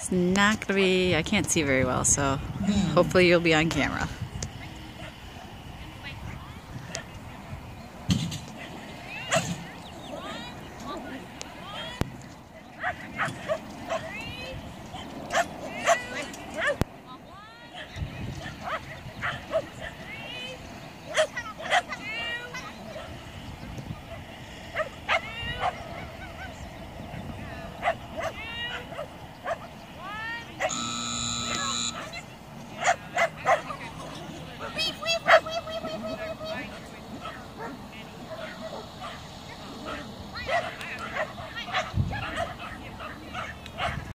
It's not gonna be, I can't see very well, so hopefully you'll be on camera.